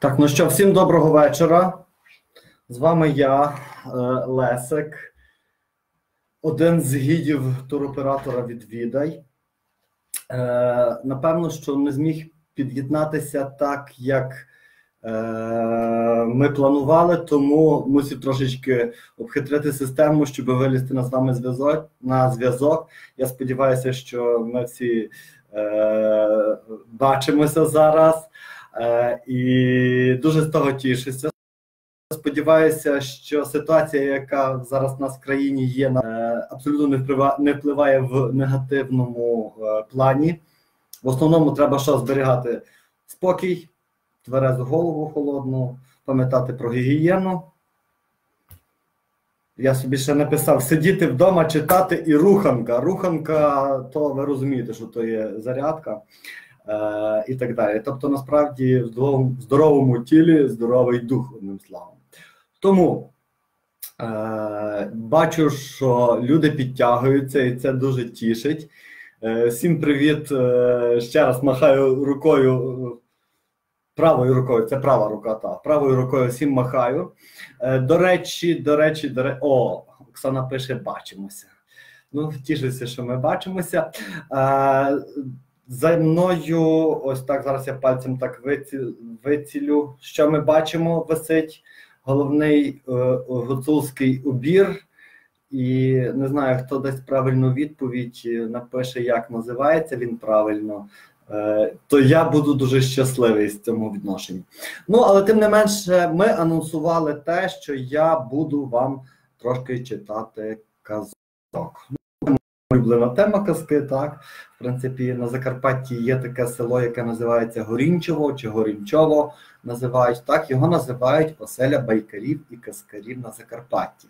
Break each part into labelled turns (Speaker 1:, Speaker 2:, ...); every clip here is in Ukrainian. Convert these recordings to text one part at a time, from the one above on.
Speaker 1: Так, ну що, всім доброго вечора. З вами я, Лесик, один з гідів туроператора «Відвідай». Напевно, що не зміг під'єднатися так, як ми планували, тому мусив трошечки обхитрити систему, щоб вилізти з вами на зв'язок. Я сподіваюся, що ми всі бачимося зараз. І дуже з того тішуся. Сподіваюся, що ситуація, яка зараз у нас в країні є, абсолютно не впливає в негативному плані. В основному треба що зберігати спокій, тверезу голову холодну, пам'ятати про гігієну. Я собі ще написав: сидіти вдома, читати і руханка. Руханка, то ви розумієте, що то є зарядка. І так далі. Тобто, насправді, в здоровому тілі здоровий дух, одним словом. Тому бачу, що люди підтягуються, і це дуже тішить. Всім привіт, ще раз махаю рукою, правою рукою, це права рука, так, правою рукою всім махаю. До речі, о, Оксана пише: бачимося. Ну, тішуся, що ми бачимося. За мною, ось так, зараз я пальцем так вицілю, що ми бачимо, висить головний гуцульський убір. І не знаю, хто дасть правильну відповідь, напише, як називається він правильно, то я буду дуже щасливий з цьому відношенні. Ну, але тим не менше, ми анонсували те, що я буду вам трошки читати казок. Улюблена тема казки, так. В принципі, на Закарпатті є таке село, яке називається Горінчово чи Горінчово називають. Так, його називають оселя байкарів і казкарів на Закарпатті.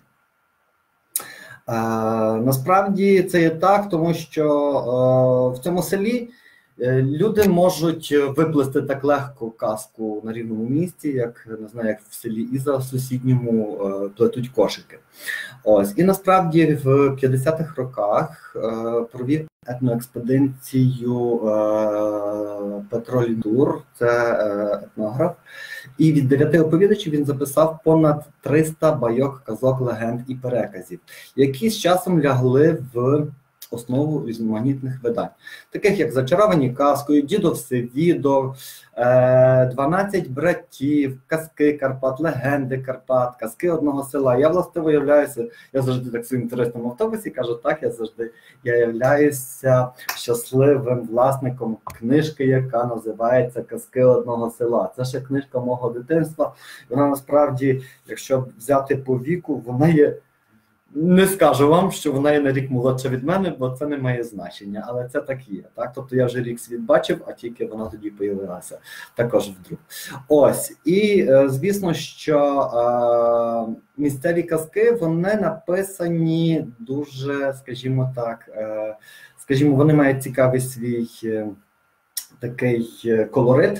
Speaker 1: Насправді це є так, тому що в цьому селі люди можуть виплести так легко казку на рівному місці, як, не знаю, як в селі Іза в сусідньому плетуть кошики. Ось. І насправді в 50-х роках провів етноекспедицію Петро Ліндур, це етнограф, і від 9 оповідачів він записав понад 300 байок, казок, легенд і переказів, які з часом лягли в основу різноманітних видань, таких як «Зачаровані казкою», «Дідо Всевідо», «12 братів», «Казки Карпат», «Легенди Карпат», «Казки одного села». Я, власне, являюся, я завжди так в своєму туристичному автобусі кажу, так, я являюся щасливим власником книжки, яка називається «Казки одного села». Це ще книжка мого дитинства. Вона насправді, якщо взяти по віку, вона є, не скажу вам, що вона є на рік молодша від мене, бо це не має значення, але це так є. Так? Тобто я вже рік світ бачив, а тільки вона тоді появилася також вдруг. Ось. І звісно, що місцеві казки, вони написані дуже, скажімо так, вони мають цікавий свій такий колорит.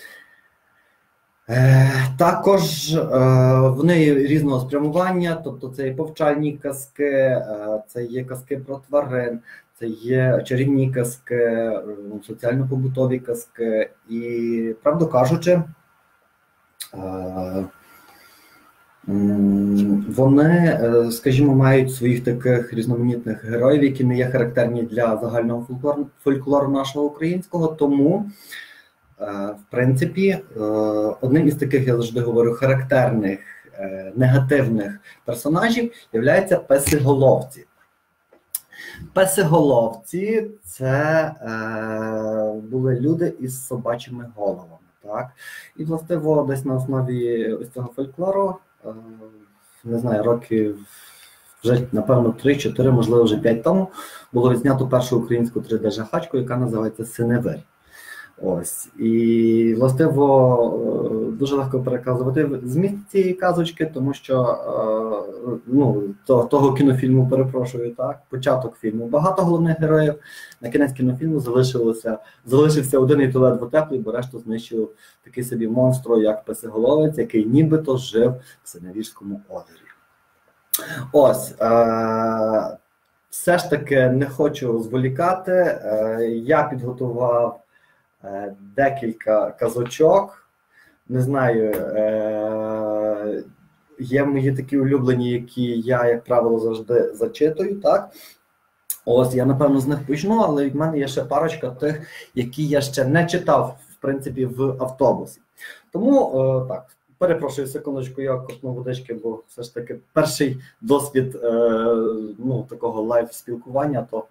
Speaker 1: Також вони є різного спрямування, тобто це є повчальні казки, це є казки про тварин, це є чарівні казки, соціально-побутові казки. І, правду кажучи, вони, скажімо, мають своїх таких різноманітних героїв, які не є характерні для загального фольклору нашого українського, тому в принципі, одним із таких, я завжди говорю, характерних негативних персонажів є песиголовці. Песиголовці – це були люди із собачими головами. Так? І, властиво, десь на основі ось цього фольклору, не знаю, років вже, напевно, 3-4, можливо, вже 5 тому, було відзнято першу українську 3D-жахачку, яка називається «Синевир». Ось. І, властиво, дуже легко переказувати зміст цієї казочки, тому що, того кінофільму, перепрошую, так, початок фільму багато головних героїв, на кінець кінофільму залишився один, і то ледве теплий, бо решту знищив такий собі монстро, як песиголовець, який нібито жив в Синевірському озері. Ось. Все ж таки не хочу зволікати, я підготував декілька казочок, не знаю, є мої такі улюблені, які я, як правило, завжди зачитую, так? Ось, я, напевно, з них почну, але в мене є ще парочка тих, які я ще не читав, в принципі, в автобусі. Тому, так, перепрошую секундочку, я ковтну водички, бо все ж таки перший досвід такого лайв-спілкування, то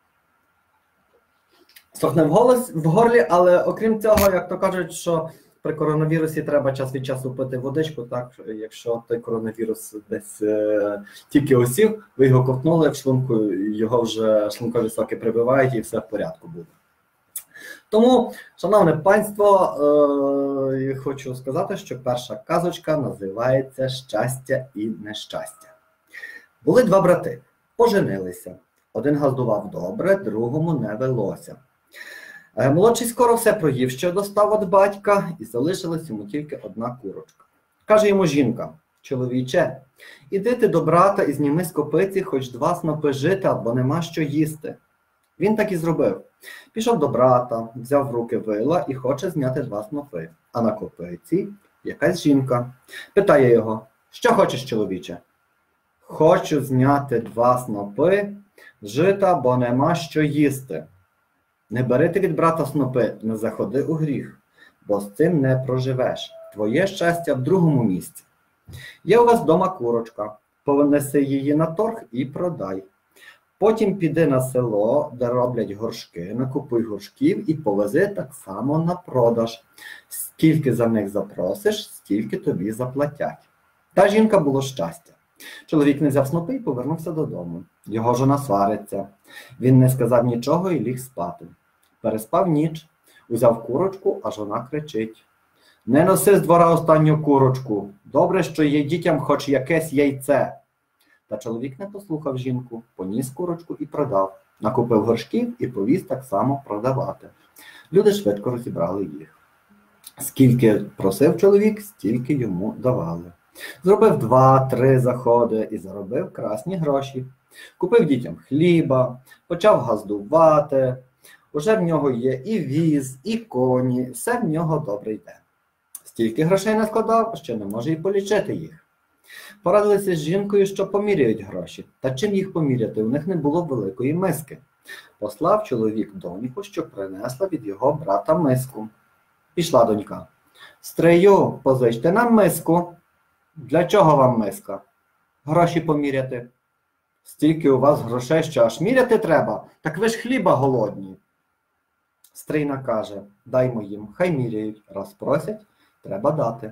Speaker 1: сохне в горлі, але окрім цього, як то кажуть, що при коронавірусі треба час від часу пити водичку, так, якщо той коронавірус десь тільки осів, ви його ковтнули в шлунку, його вже шлункові соки прибивають і все в порядку буде. Тому, шановне панство, хочу сказати, що перша казочка називається «Щастя і нещастя». Були два брати, поженилися. Один газдував добре, другому не велося. Молодший скоро все проїв, що достав від батька, і залишилась йому тільки одна курочка. Каже йому жінка: «Чоловіче, іди ти до брата і зніми з копиці хоч 2 снопи жита, бо нема що їсти». Він так і зробив. Пішов до брата, взяв в руки вила і хоче зняти 2 снопи. А на копиці якась жінка. Питає його: «Що хочеш, чоловіче?» «Хочу зняти 2 снопи жита, бо нема що їсти». «Не бери ти від брата снопи, не заходи у гріх, бо з цим не проживеш. Твоє щастя в другому місці. Є у вас вдома курочка, понеси її на торг і продай. Потім піди на село, де роблять горшки, накупуй горшків і повези так само на продаж. Скільки за них запросиш, стільки тобі заплатять». Та жінка було щастя. Чоловік не взяв снопи і повернувся додому. Його жона свариться. Він не сказав нічого і ліг спати. Переспав ніч, узяв курочку, а жона кричить: «Не носи з двора останню курочку, добре, що є дітям хоч якесь яйце». Та чоловік не послухав жінку, поніс курочку і продав, накупив горшків і повіз так само продавати. Люди швидко розібрали їх. Скільки просив чоловік, стільки йому давали. Зробив 2-3 заходи і заробив красні гроші. Купив дітям хліба, почав газдувати. Уже в нього є і віз, і коні, все в нього добре йде. Стільки грошей наскладав, що не може й полічити їх. Порадилися з жінкою, що поміряють гроші. Та чим їх поміряти? У них не було великої миски. Послав чоловік доньку, що принесла від його брата миску. Пішла донька. «Стрию, позичте нам миску». «Для чого вам миска?» «Гроші поміряти». «Стільки у вас грошей, що аж міряти треба? Так ви ж хліба голодні». Стрийна каже: «Даймо їм, хай міряють, раз просять, треба дати».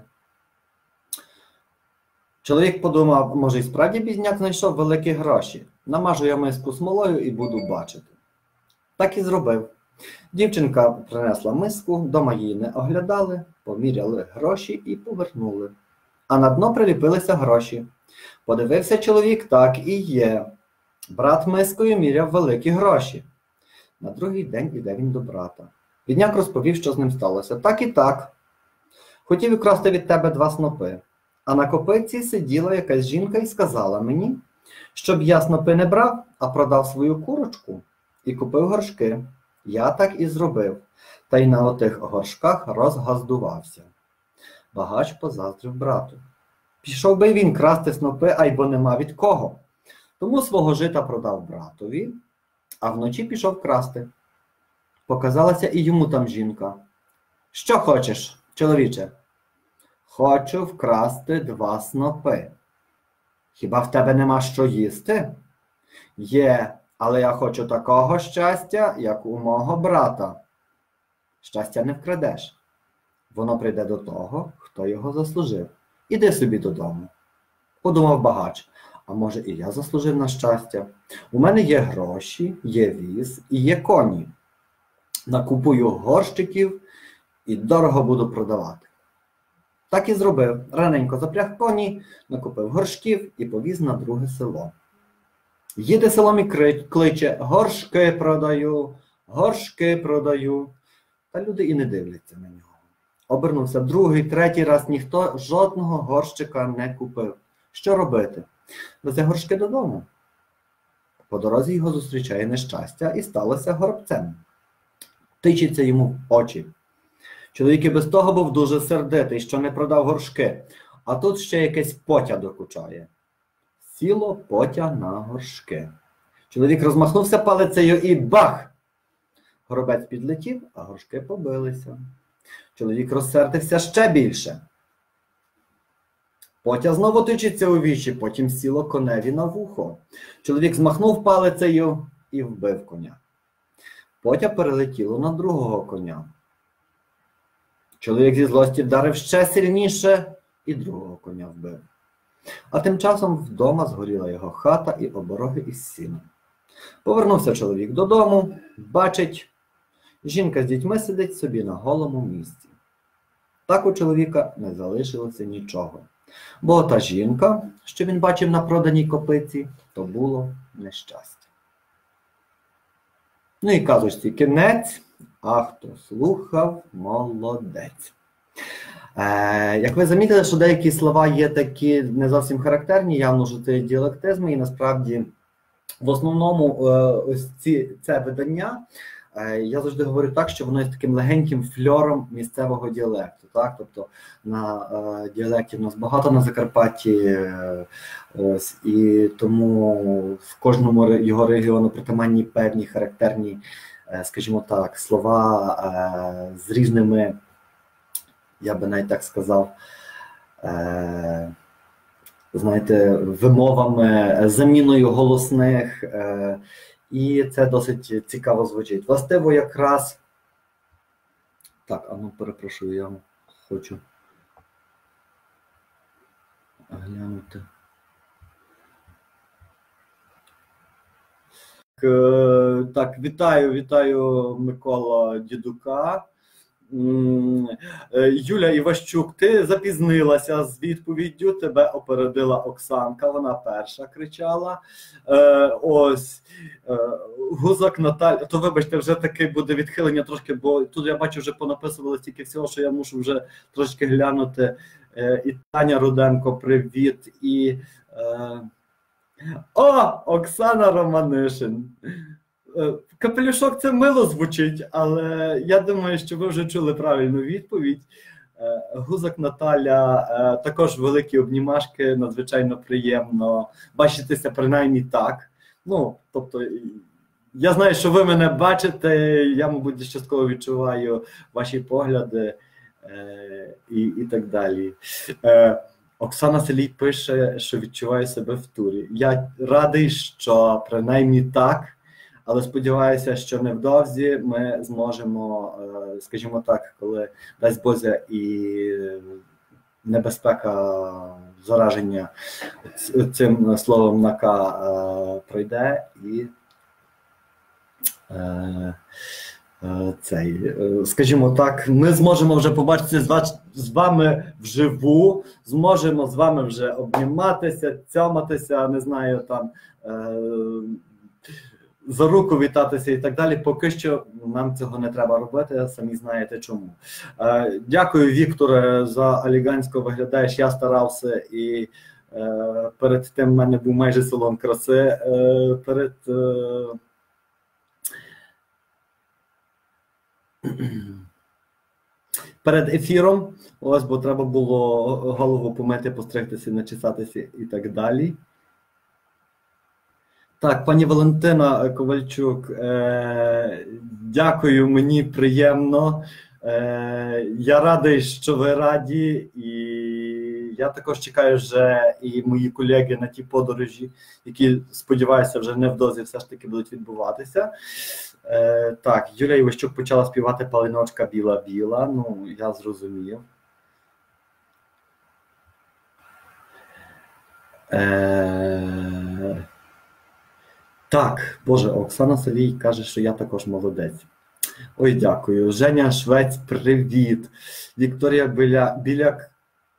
Speaker 1: Чоловік подумав, може, і справді бідняк знайшов великі гроші. Намажу я миску смолою і буду бачити. Так і зробив. Дівчинка принесла миску, дома її не оглядали, поміряли гроші і повернули. А на дно приліпилися гроші. Подивився чоловік, так і є. Брат мискою міряв великі гроші. На другий день іде він до брата. Бідняк розповів, що з ним сталося. Так і так. Хотів украсти від тебе 2 снопи. А на копиці сиділа якась жінка і сказала мені, щоб я снопи не брав, а продав свою курочку і купив горшки. Я так і зробив, та й на отих горшках розгаздувався. Багач позаздрив брату. Пішов би він красти снопи, айбо нема від кого. Тому свого жита продав братові, а вночі пішов красти. Показалася і йому там жінка. «Що хочеш, чоловіче?» «Хочу вкрасти 2 снопи». «Хіба в тебе нема що їсти?» «Є, але я хочу такого щастя, як у мого брата». «Щастя не вкрадеш. Воно прийде до того, хто його заслужив. Іди собі додому». Подумав багач, а може і я заслужив на щастя? У мене є гроші, є віз і є коні. Накупую горщиків і дорого буду продавати. Так і зробив. Раненько запряг коні, накупив горшків і повіз на друге село. Їде селом і кличе: «Горшки продаю, горшки продаю». Та люди і не дивляться на нього. Обернувся другий, третій раз, ніхто жодного горщика не купив. Що робити? Везе горшки додому. По дорозі його зустрічає нещастя і сталося горобцем. Тичиться йому в очі. Чоловік і без того був дуже сердитий, що не продав горшки. А тут ще якесь потя докучає. Сіло потя на горшки. Чоловік розмахнувся палицею і бах! Горобець підлетів, а горшки побилися. Чоловік розсердився ще більше. Потя знову тичиться у вічі, потім сіло коневі на вухо. Чоловік змахнув палицею і вбив коня. Потя перелетіло на другого коня. Чоловік зі злості вдарив ще сильніше і другого коня вбив. А тим часом вдома згоріла його хата і обороги із сіном. Повернувся чоловік додому, бачить, жінка з дітьми сидить собі на голому місці. Так у чоловіка не залишилося нічого. Бо та жінка, що він бачив на проданій копиці, то було нещастя. Ну і казочці кінець, а хто слухав, молодець. Як ви замітили, що деякі слова є такі не зовсім характерні, явно що це діалектизми, і насправді в основному ось це видання, я завжди говорю так, що воно є таким легеньким фльором місцевого діалекту. Так? Тобто на діалектів у нас багато на Закарпатті, ось, і тому в кожному його регіону притаманні певні характерні, скажімо так, слова з різними, я би навіть так сказав, знаєте, вимовами, заміною голосних, і це досить цікаво звучить. Властиво якраз, так, перепрошую, я хочу глянути. Так, вітаю Микола Дідука. Юля Іващук, ти запізнилася з відповіддю, тебе опередила Оксанка, вона перша кричала. Ось, Гузак Наталя, то вибачте, вже таки буде відхилення трошки, бо тут я бачу, вже понаписували стільки всього, що я мушу вже трошки глянути. І Таня Руденко, привіт, і Оксана Романишин. Капелюшок це мило звучить, але я думаю, що ви вже чули правильну відповідь. Гузак Наталя, також великі обнімашки, надзвичайно приємно бачитися принаймні так. Ну, тобто, я знаю, що ви мене бачите, я, мабуть, частково відчуваю ваші погляди і так далі. Оксана Селій пише, що відчуває себе в турі. Я радий, що принаймні так, але сподіваюся, що невдовзі ми зможемо, скажімо так, коли дасть Боже і небезпека зараження цим словом на К пройде, і скажімо так, ми зможемо вже побачитися з вами вживу, зможемо з вами вже обніматися, цьоматися, не знаю, там, за руку вітатися і так далі. Поки що нам цього не треба робити, самі знаєте чому. Дякую, Вікторе, за елегантсько виглядаєш, я старався, і перед тим в мене був майже салон краси, перед ефіром, ось, бо треба було голову помити, постригтися, начесатися і так далі. Так, пані Валентина Ковальчук, дякую, мені приємно. Я радий, що ви раді, і я також чекаю вже і мої колеги на ті подорожі, які, сподіваюся, вже невдовзі все ж таки будуть відбуватися. Так, Юля Іващук почала співати «Палиночка біла-біла», ну, я зрозумів. Так, Боже, Оксана Солій каже, що я також молодець. Ой, дякую. Женя Швець, привіт. Вікторія Біляк.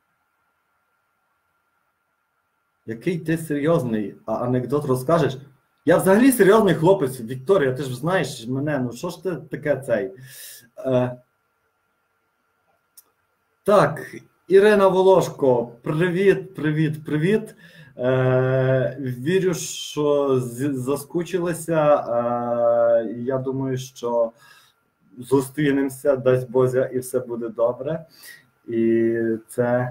Speaker 1: Який ти серйозний, а анекдот розкажеш? Я взагалі серйозний хлопець, Вікторія, ти ж знаєш мене, ну що ж ти таке цей? Так, Ірина Волошко, привіт. Вірю, що заскучилися. Я думаю, що зустрінемося, дасть Бозя, і все буде добре. І це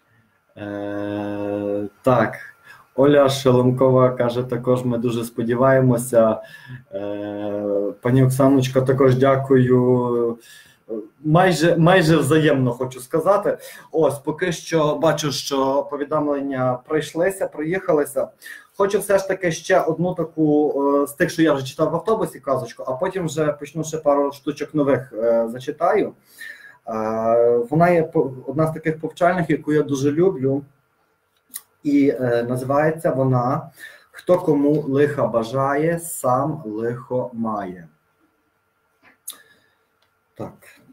Speaker 1: так. Оля Шелемкова каже, також ми дуже сподіваємося. Пані Оксаночка, також дякую. Майже взаємно хочу сказати. Ось, поки що бачу, що повідомлення проїхалися. Хочу все ж таки ще одну таку, з тих, що я вже читав в автобусі, казочку, а потім вже почну ще пару штучок нових зачитаю. Вона є одна з таких повчальних, яку я дуже люблю. І називається вона «Хто кому лиха бажає, сам лихо має». Так,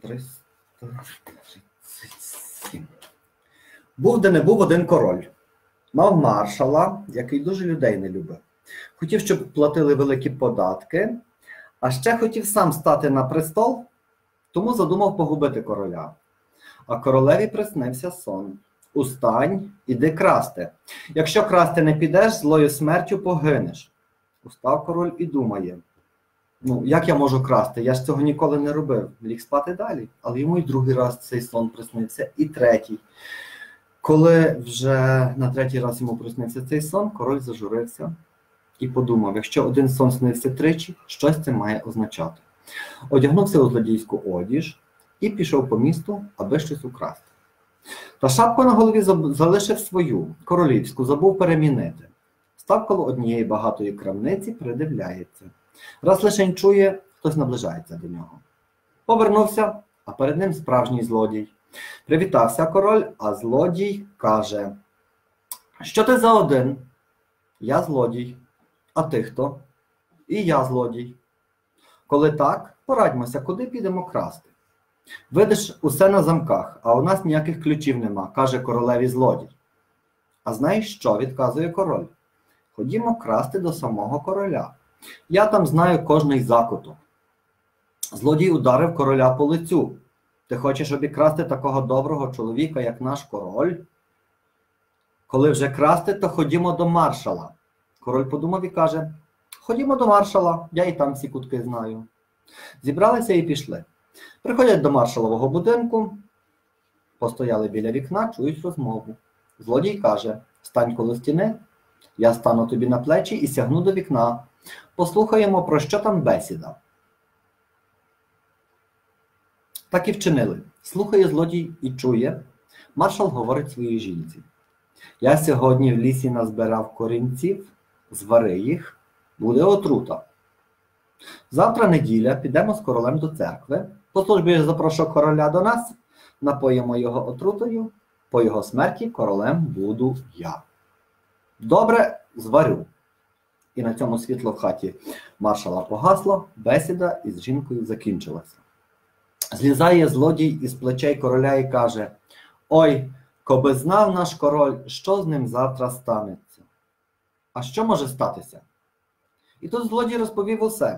Speaker 1: 337. Був де не був один король. Мав маршала, який дуже людей не любив. Хотів, щоб платили великі податки, а ще хотів сам стати на престол, тому задумав погубити короля. А королеві приснився сон. Устань, іди красти. Якщо красти не підеш, злою смертю погинеш. Устав король і думає, як я можу красти? Я ж цього ніколи не робив. Ліг спати далі. Але йому і другий раз цей сон приснився, і третій. Коли вже на третій раз йому приснився цей сон, король зажурився і подумав, якщо один сон снився тричі, щось це має означати. Одягнувся у злодійську одіж і пішов по місту, аби щось украсти. Та шапку на голові залишив свою, королівську, забув перемінити. Став коло однієї багатої крамниці, придивляється. Раз лишень чує, хтось наближається до нього. Повернувся, а перед ним справжній злодій. Привітався король, а злодій каже: «Що ти за один?» «Я злодій». «А ти хто?» «І я злодій». «Коли так, порадьмося, куди підемо красти?» «Видиш, усе на замках, а у нас ніяких ключів нема», – каже королеві злодій. «А знаєш що?» – відказує король. «Ходімо красти до самого короля. Я там знаю кожний закуток». Злодій ударив короля по лицю. «Ти хочеш обікрасти такого доброго чоловіка, як наш король?» «Коли вже красти, то ходімо до маршала». Король подумав і каже: «Ходімо до маршала, я і там всі кутки знаю». Зібралися і пішли. Приходять до маршалового будинку, постояли біля вікна, чують розмову. Злодій каже: «Стань коло стіни, я стану тобі на плечі і сягну до вікна. Послухаємо, про що там бесіда». Так і вчинили. Слухає злодій і чує. Маршал говорить своїй жінці: «Я сьогодні в лісі назбирав корінців, звари їх, буде отрута. Завтра неділя, підемо з королем до церкви, по службі я запрошу короля до нас, напоїмо його отрутою, по його смерті королем буду я». «Добре, зварю». І на цьому світло в хаті маршала погасло, бесіда із жінкою закінчилася. Злізає злодій із плечей короля і каже: «Ой, коби знав наш король, що з ним завтра станеться». «А що може статися?» І тут злодій розповів усе.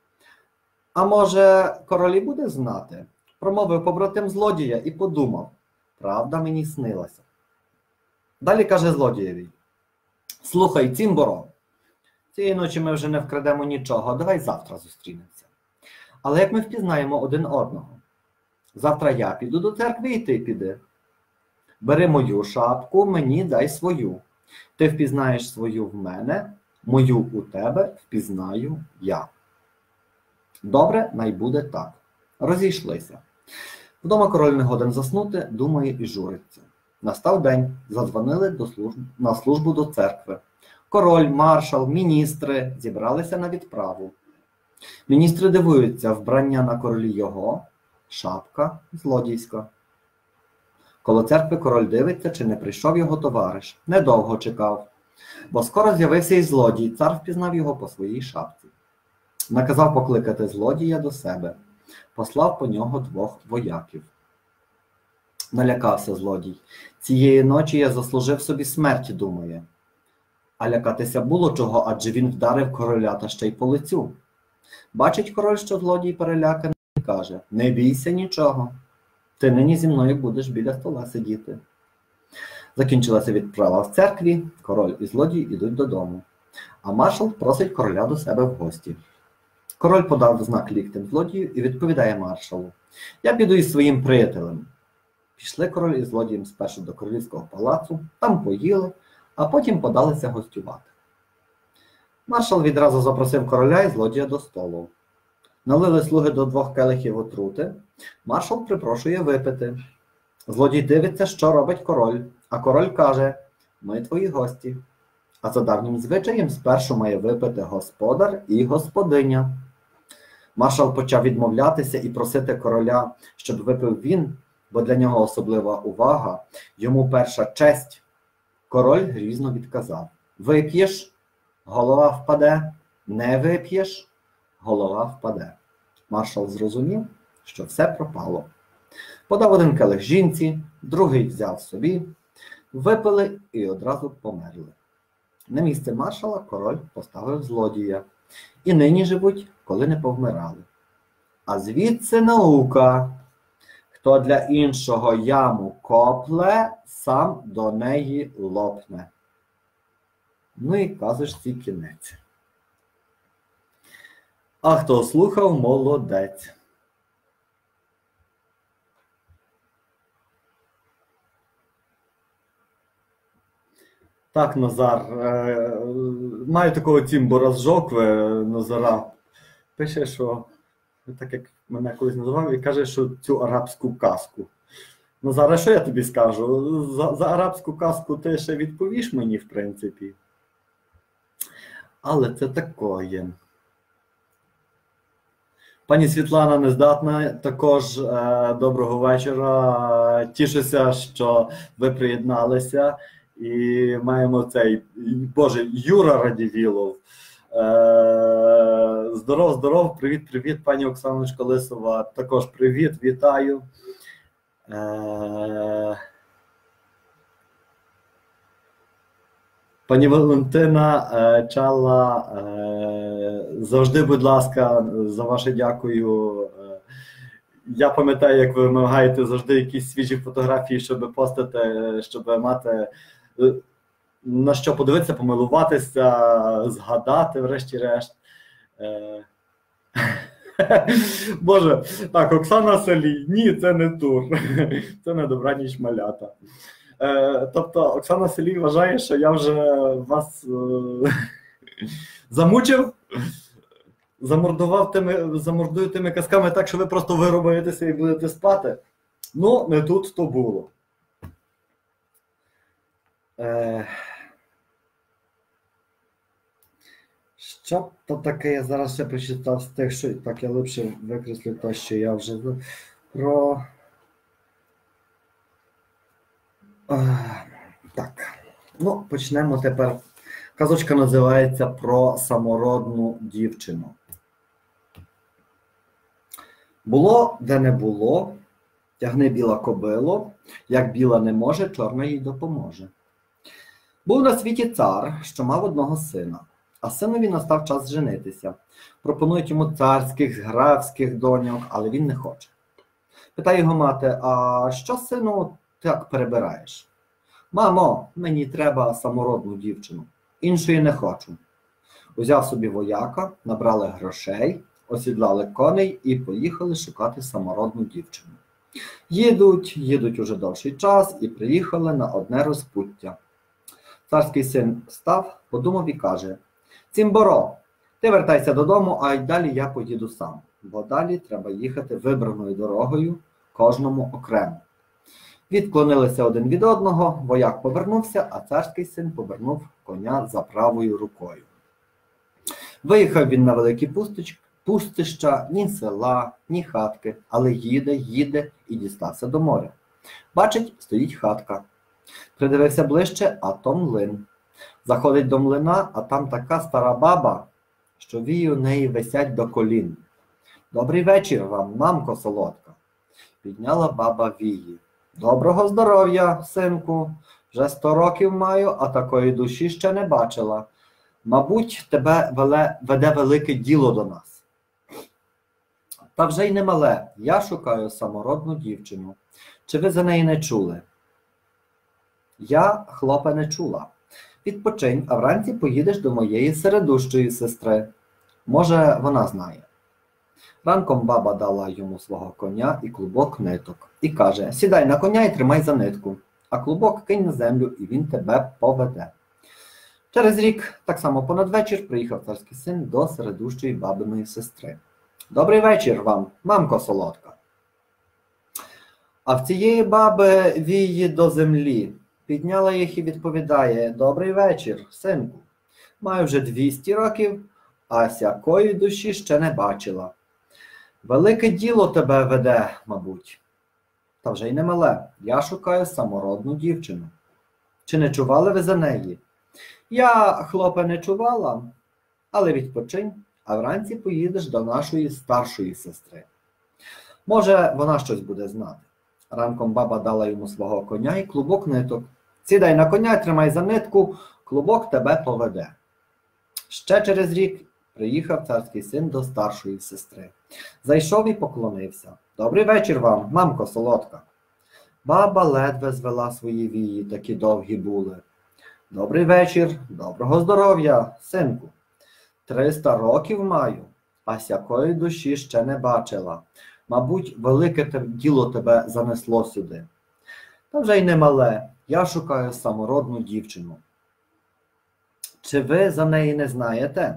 Speaker 1: «А може, король і буде знати?» Промовив побратим злодія і подумав: «Правда мені снилася». Далі каже злодієві: «Слухай, Цімборо, цієї ночі ми вже не вкрадемо нічого, давай завтра зустрінемося. Але як ми впізнаємо один одного? Завтра я піду до церкви і ти піди. Бери мою шапку, мені дай свою. Ти впізнаєш свою в мене, мою у тебе впізнаю я». Добре, най буде так. Розійшлися. Вдома король не годен заснути, думає і журиться. Настав день, задзвонили на службу до церкви. Король, маршал, міністри зібралися на відправу. Міністри дивуються: вбрання на королі його, шапка злодійська. Коло церкви король дивиться, чи не прийшов його товариш. Недовго чекав, бо скоро з'явився і злодій, цар впізнав його по своїй шапці. Наказав покликати злодія до себе, послав по нього 2 вояків. Налякався злодій. Цієї ночі я заслужив собі смерті, думає. А лякатися було чого, адже він вдарив короля та ще й по лицю. Бачить король, що злодій переляканий, і каже: «Не бійся нічого, ти нині зі мною будеш біля стола сидіти». Закінчилася відправа в церкві, король і злодій ідуть додому, а маршал просить короля до себе в гості. Король подав знак ліктем злодію і відповідає маршалу: «Я піду із своїм приятелем». Пішли король із злодієм спершу до королівського палацу, там поїли, а потім подалися гостювати. Маршал відразу запросив короля і злодія до столу. Налили слуги до 2 келихів отрути. Маршал припрошує випити. Злодій дивиться, що робить король, а король каже: «Ми твої гості». А за давнім звичаєм спершу має випити господар і господиня. Маршал почав відмовлятися і просити короля, щоб випив він, бо для нього особлива увага, йому перша честь. Король грізно відказав: «Вип'єш – голова впаде, не вип'єш – голова впаде». Маршал зрозумів, що все пропало. Подав 1 келих жінці, другий взяв собі, випили і одразу померли. На місце маршала король поставив злодія. І нині живуть, коли не повмирали. А звідси наука. Хто для іншого яму копле, сам до неї лопне. Ну і казочці кінець. А хто слухав, молодець. Так, Назар, маю такого цімбора з жокви, Назара. Пише, що, так як мене колись називав, і каже, що цю арабську казку. Назар, а що я тобі скажу? За арабську казку ти ще відповіш мені, в принципі. Але це такое. Пані Світлана Нездатна, також доброго вечора. Тішуся, що ви приєдналися. І маємо цей, Боже, Юра Радівілов. Здоров, здоров, привіт, пані Оксаночка Лисова. Також привіт, вітаю. Пані Валентина Чалла, завжди, будь ласка, за ваше дякую. Я пам'ятаю, як ви вимагаєте завжди якісь свіжі фотографії, щоб постити, щоб мати на що подивитися, помилуватися, згадати, врешті-решт. Боже, так, Оксана Салій, ні, це не тур, це не добраніч малята. Тобто Оксана Салій вважає, що я вже вас замучив, замордую тими казками так, що ви просто вирубаєтеся і будете спати. Ну, не тут то було. Що то таке, я зараз ще прочитав з тих, що так я лише викреслю те, що я вже про... Так, ну, почнемо тепер. Казочка називається «Про самородну дівчину». Було, де не було, тягни біла кобило, як біла не може, чорна їй допоможе. Був на світі цар, що мав одного сина, а синові настав час женитися. Пропонують йому царських, графських доньок, але він не хоче. Питає його мати: «А що, сину, так перебираєш?» «Мамо, мені треба самородну дівчину, іншої не хочу». Узяв собі вояка, набрали грошей, осідлали коней і поїхали шукати самородну дівчину. Їдуть уже довший час і приїхали на одне розпуття. Царський син став, подумав і каже: «Цімборо, ти вертайся додому, а й далі я поїду сам, бо далі треба їхати вибраною дорогою, кожному окремо». Відклонилися один від одного, вояк повернувся, а царський син повернув коня за правою рукою. Виїхав він на великі пустища, ні села, ні хатки, але їде і дістався до моря. Бачить, стоїть хатка. Придивився ближче, а то млин. Заходить до млина, а там така стара баба, що вії у неї висять до колін. «Добрий вечір вам, мамко солодка». Підняла баба вії. «Доброго здоров'я, синку. Вже 100 років маю, а такої душі ще не бачила. Мабуть, тебе веде велике діло до нас». «Та вже й не мале. Я шукаю самородну дівчину. Чи ви за неї не чули?» «Я, хлопе, не чула. Відпочинь, а вранці поїдеш до моєї середущої сестри. Може, вона знає». Ранком баба дала йому свого коня і клубок ниток. І каже: сідай на коня і тримай за нитку, а клубок кинь на землю, і він тебе поведе. Через рік, так само понад вечір, приїхав царський син до середущої бабиної сестри. Добрий вечір вам, мамко солодка. А в цієї баби вії до землі. Підняла їх і відповідає: добрий вечір, синку. Маю вже 200 років, а сякої душі ще не бачила. Велике діло тебе веде, мабуть. Та вже й не мале. Я шукаю самородну дівчину. Чи не чували ви за неї? Я, хлопе, не чувала, але відпочинь, а вранці поїдеш до нашої старшої сестри. Може, вона щось буде знати. Ранком баба дала йому свого коня і клубок ниток. Сідай на коня, тримай за нитку, клубок тебе поведе. Ще через рік приїхав царський син до старшої сестри. Зайшов і поклонився. Добрий вечір вам, мамко солодка. Баба ледве звела свої вії, такі довгі були. Добрий вечір, доброго здоров'я, синку. 300 років маю, а сякої душі ще не бачила. Мабуть, велике діло тебе занесло сюди. Та вже й не мале, я шукаю самородну дівчину. Чи ви за неї не знаєте?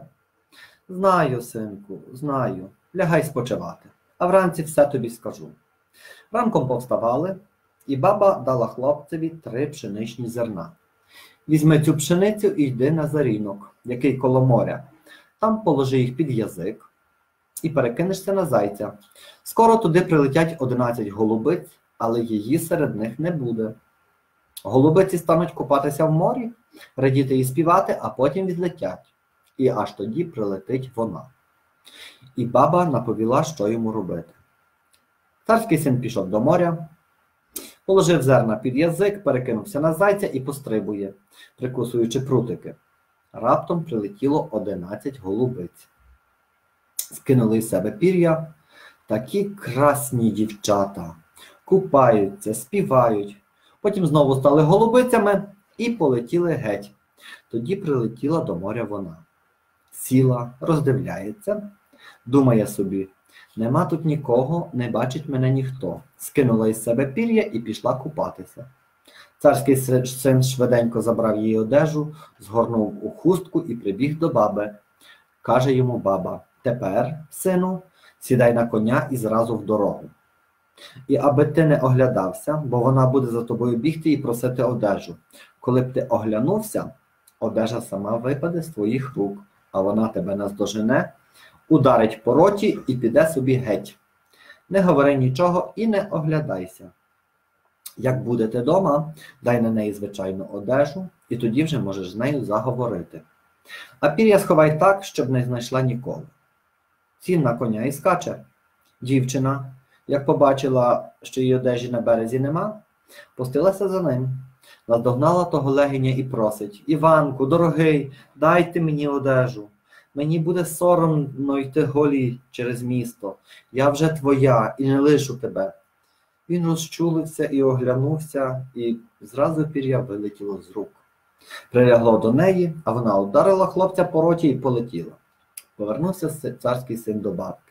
Speaker 1: Знаю, синку, знаю. Лягай спочивати, а вранці все тобі скажу. Ранком повставали, і баба дала хлопцеві 3 пшеничні зерна. Візьми цю пшеницю і йди на зарінок, який коло моря. Там положи їх під язик і перекинешся на зайця. Скоро туди прилетять 11 голубиць, але її серед них не буде. Голубиці стануть купатися в морі, радіти і співати, а потім відлетять. І аж тоді прилетить вона. І баба наповіла, що йому робити. Царський син пішов до моря, положив зерна під язик, перекинувся на зайця і пострибує, прикусуючи прутики. Раптом прилетіло 11 голубиць. Скинули із себе пір'я. Такі красні дівчата. Купаються, співають. Потім знову стали голубицями і полетіли геть. Тоді прилетіла до моря вона. Сіла, роздивляється, думає собі: нема тут нікого, не бачить мене ніхто. Скинула із себе пір'я і пішла купатися. Царський син швиденько забрав її одежу, згорнув у хустку і прибіг до баби. Каже йому баба: тепер, сину, сідай на коня і зразу в дорогу. І аби ти не оглядався, бо вона буде за тобою бігти і просити одежу. Коли б ти оглянувся, одежа сама випаде з твоїх рук, а вона тебе наздожене, ударить по роті і піде собі геть. Не говори нічого і не оглядайся. Як будете дома, дай на неї звичайну одежу, і тоді вже можеш з нею заговорити. А пір'я сховай так, щоб не знайшла ніколи. Сів на коня і скаче. Дівчина, як побачила, що її одежі на березі нема, пустилася за ним. Наздогнала того легеня і просить: Іванку, дорогий, дайте мені одежу. Мені буде соромно йти голій через місто. Я вже твоя і не лишу тебе. Він розчулився і оглянувся, і зразу пір'я вилетіло з рук. Прилягло до неї, а вона ударила хлопця по роті і полетіла. Повернувся царський син до бабки.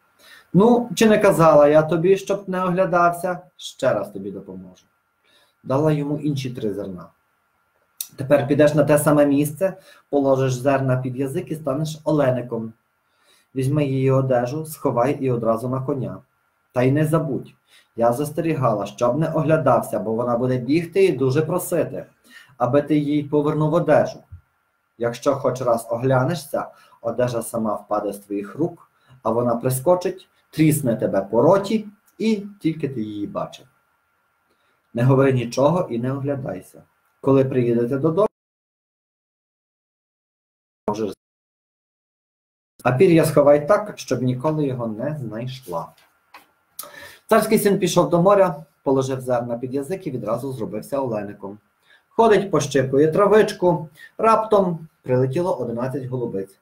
Speaker 1: Ну, чи не казала я тобі, щоб не оглядався? Ще раз тобі допоможу. Дала йому інші 3 зерна. Тепер підеш на те саме місце, положиш зерна під язик і станеш олеником. Візьми її одежу, сховай і одразу на коня. Та й не забудь, я застерігала, щоб не оглядався, бо вона буде бігти і дуже просити, аби ти їй повернув одежу. Якщо хоч раз оглянешся, одежа сама впаде з твоїх рук, а вона прискочить, трісне тебе по роті, і тільки ти її бачив. Не говори нічого і не оглядайся. Коли приїдете додому, можеш. А пір'я сховай так, щоб ніколи його не знайшла. Царський син пішов до моря, положив зерна під язик і відразу зробився олеником. Ходить, пощипує травичку, раптом прилетіло 11 голубиць.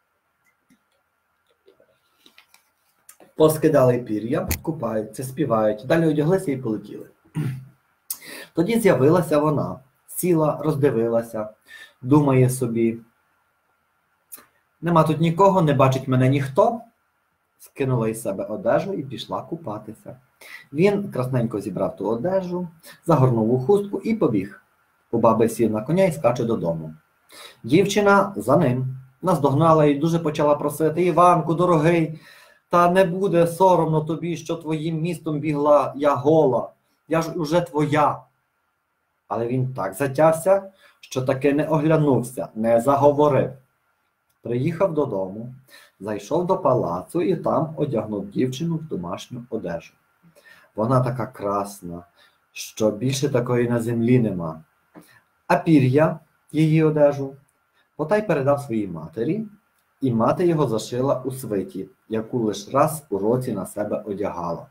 Speaker 1: Поскидали пір'я, купаються, співають, далі одяглися і полетіли. Тоді з'явилася вона, сіла, роздивилася, думає собі: нема тут нікого, не бачить мене ніхто. скинула із себе одежу і пішла купатися. Він красненько зібрав ту одежу, загорнув у хустку і побіг. У баби сів на коня і скаче додому. Дівчина за ним наздогнала і дуже почала просити: «Іванку, дорогий, та не буде соромно тобі, що твоїм містом бігла я гола, я ж уже твоя». Але він так затявся, що таки не оглянувся, не заговорив. Приїхав додому, зайшов до палацу і там одягнув дівчину в домашню одежу. Вона така красна, що більше такої на землі нема. А пір'я, її одежу, потай передав своїй матері, і мати його зашила у свиті, яку лиш раз у році на себе одягала.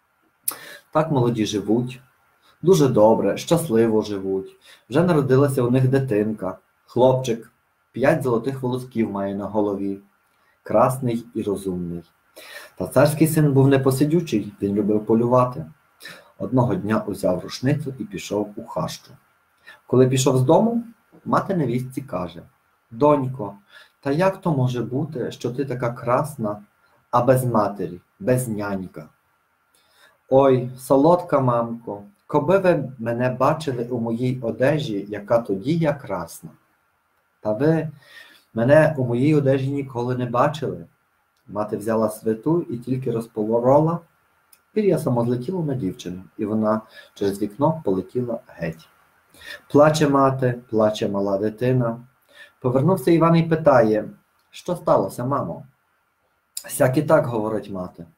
Speaker 1: Так молоді живуть, дуже добре, щасливо живуть. Вже народилася у них дитинка, хлопчик, 5 золотих волосків має на голові, красний і розумний. Та царський син був непосидючий, він любив полювати. Одного дня узяв рушницю і пішов у хащу. Коли пішов з дому, мати невістці каже: «Донько, та як то може бути, що ти така красна, а без матері, без нянька?» «Ой, солодка мамко, коби ви мене бачили у моїй одежі, яка тоді я красна». «Та ви мене у моїй одежі ніколи не бачили». Мати взяла свиту і тільки розпорола, пір'я само злетіло на дівчину, і вона через вікно полетіла геть. Плаче мати, плаче мала дитина. Повернувся Іван і питає: «Що сталося, мамо?» «Сяк і так, – говорить мати».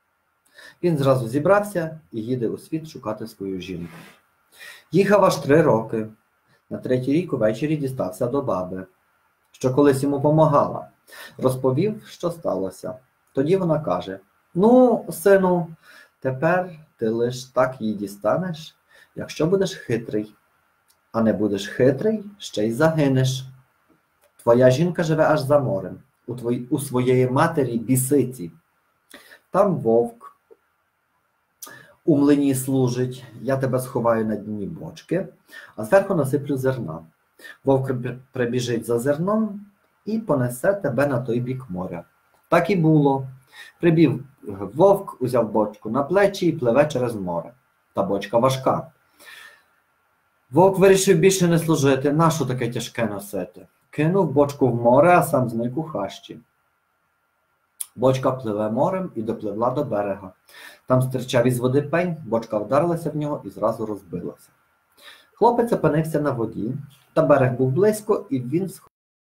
Speaker 1: Він зразу зібрався і їде у світ шукати свою жінку. Їхав аж 3 роки. На 3-й рік увечері дістався до баби, що колись йому помагала. Розповів, що сталося. Тоді вона каже: «Ну, сину, тепер ти лиш так її дістанеш, якщо будеш хитрий. А не будеш хитрий, ще й загинеш. Твоя жінка живе аж за морем, у своєї матері Бісиці. Там вовк у млині служить, я тебе сховаю на дні бочки, а зверху насиплю зерна. Вовк прибіжить за зерном і понесе тебе на той бік моря». Так і було. Прибіг вовк, узяв бочку на плечі і пливе через море. Та бочка важка. Вовк вирішив більше не служити, нащо таке тяжке носити. Кинув бочку в море, а сам зник у хащі. Бочка пливе морем і допливла до берега. Там стирчав із води пень, бочка вдарилася в нього і зразу розбилася. Хлопець опинився на воді, та берег був близько, і він сходив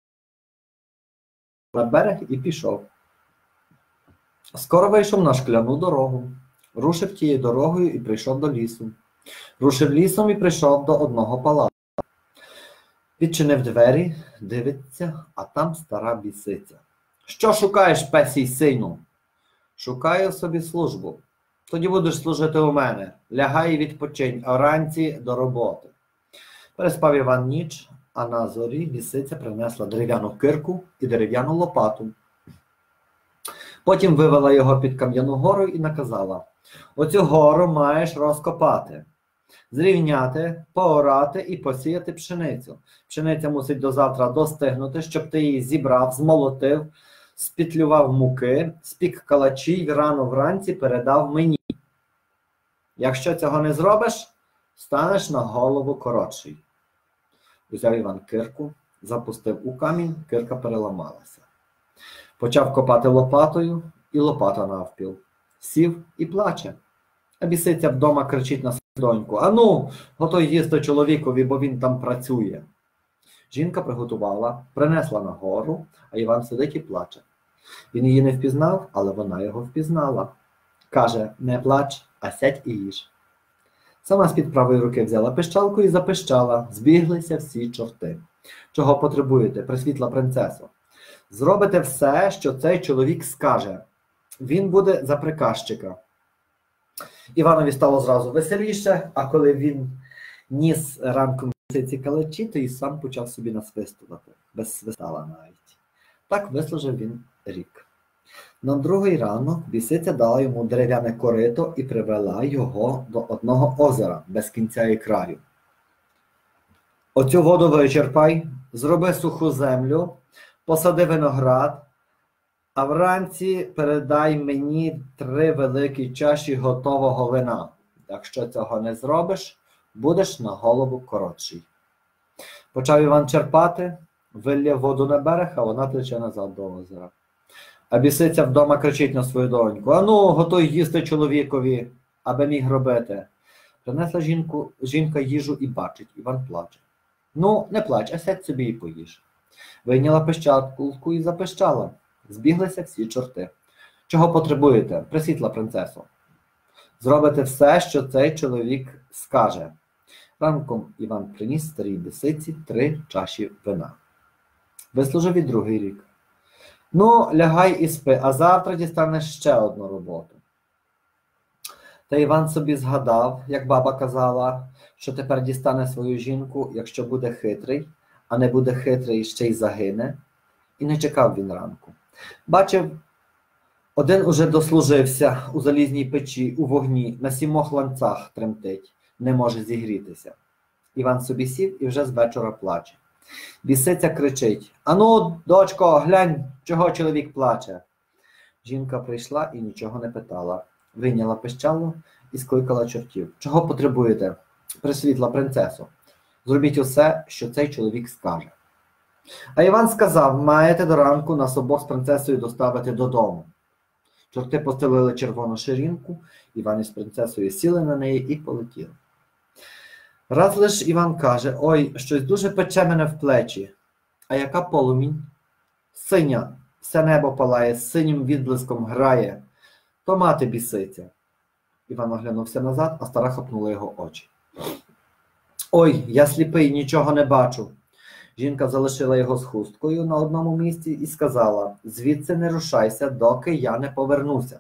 Speaker 1: на берег і пішов. Скоро вийшов на шкляну дорогу. Рушив тією дорогою і прийшов до лісу. Рушив лісом і прийшов до одного палацу. Відчинив двері, дивиться, а там стара Бісиця. «Що шукаєш, песій сину?» «Шукаю собі службу». «Тоді будеш служити у мене. Лягай і відпочинь, а вранці до роботи». Переспав Іван ніч, а на зорі Бісиця принесла дерев'яну кирку і дерев'яну лопату. Потім вивела його під кам'яну гору і наказала: «Оцю гору маєш розкопати, зрівняти, поорати і посіяти пшеницю. Пшениця мусить до завтра достигнути, щоб ти її зібрав, змолотив, спітлював муки, спік калачі й рано вранці передав мені. Якщо цього не зробиш, станеш на голову коротший». Узяв Іван кирку, запустив у камінь, кирка переламалася. Почав копати лопатою, і лопата навпіл. Сів і плаче. А Бісиця вдома кричить на свою доньку: «Ану, готуй їсти чоловікові, бо він там працює». Жінка приготувала, принесла на гору, а Іван сидить і плаче. Він її не впізнав, але вона його впізнала. Каже: «Не плач, а сядь і їж». Сама з-під правої руки взяла пищалку і запищала. Збіглися всі чорти. «Чого потребуєте, пресвітла принцесо? Зробите все, що цей чоловік скаже. Він буде за приказчика». Іванові стало зразу веселіше, а коли він ніс ранком ці калачі, то і сам почав собі насвистувати, без свистала навіть. Так вислужив він рік. На другий ранок Бісиця дала йому дерев'яне корито і привела його до одного озера, без кінця і краю. «Оцю воду вичерпай, зроби суху землю, посади виноград, А вранці передай мені 3 великі чаші готового вина. Якщо цього не зробиш, будеш на голову коротший. Почав Іван черпати, вилив воду на берег, а вона тече назад до озера. А бісиця вдома кричить на свою доньку: «Ану, готуй їсти чоловікові, аби міг робити». Принесла жінка їжу і бачить, Іван плаче. «Ну, не плач, а сядь собі і поїж». Вийняла пищалку і запищала. Збіглися всі чорти. «Чого потребуєте, пресвітла принцесо?» «Зробите все, що цей чоловік скаже». Ранком Іван приніс старій бісиці 3 чаші вина. Вислужив і другий рік. «Ну, лягай і спи, а завтра дістанеш ще одну роботу». Та Іван собі згадав, як баба казала, що тепер дістане свою жінку, якщо буде хитрий, а не буде хитрий, ще й загине. І не чекав він ранку. Бачив, один уже дослужився у залізній печі, у вогні, на 7 ланцах тремтить, не може зігрітися. Іван собі сів і вже з вечора плаче. Бісиця кричить: «Ану, дочко, глянь, чого чоловік плаче». Жінка прийшла і нічого не питала. Вийняла пищалу і скликала чортів. «Чого потребуєте, пресвітла принцесо? Зробіть усе, що цей чоловік скаже». А Іван сказав: «Маєте до ранку нас обох з принцесою доставити додому». Чорти постелили червону ширинку, Іван із принцесою сіли на неї і полетіли. Раз лиш Іван каже: «Ой, щось дуже пече мене в плечі». «А яка полумінь?» «Синя, все небо палає, з синім відблиском грає. То мати біситься». Іван оглянувся назад, а стара хапнула його очі. «Ой, я сліпий, нічого не бачу». Жінка залишила його з хусткою на одному місці і сказала: «Звідси не рушайся, доки я не повернуся».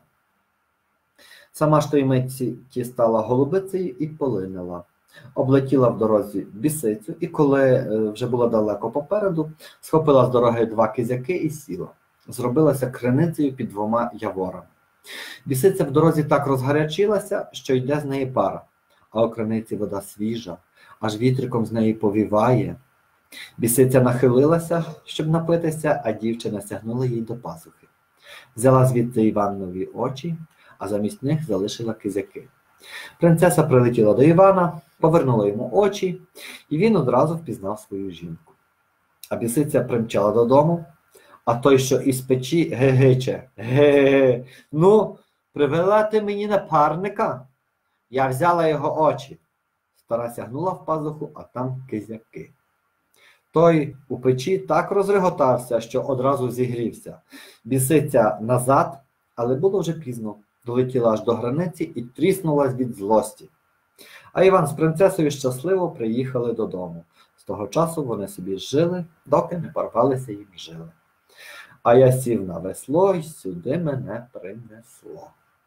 Speaker 1: Сама ж тої митці стала голубицею і полинила. Облетіла в дорозі бісицю, і коли вже була далеко попереду, схопила з дороги 2 кизяки і сіла. Зробилася криницею під 2 яворами. Бісиця в дорозі так розгарячилася, що йде з неї пара, а у криниці вода свіжа, аж вітриком з неї повіває. Бісиця нахилилася, щоб напитися, а дівчина сягнула їй до пазухи. Взяла звідти Іванові очі, а замість них залишила кизяки. Принцеса прилетіла до Івана, повернула йому очі, і він одразу впізнав свою жінку. А бісиця примчала додому, а той, що із печі, гегиче: «Ге-ге-ге, ну, привела ти мені напарника? Я взяла його очі». Стара сягнула в пазуху, а там кизяки. Той у печі так розреготався, що одразу зігрівся. Бісиця назад, але було вже пізно. Долетіла аж до границі і тріснулась від злості. А Іван з принцесою щасливо приїхали додому. З того часу вони собі жили, доки не порвалися їм жили. А я сів на весло, й сюди мене принесло.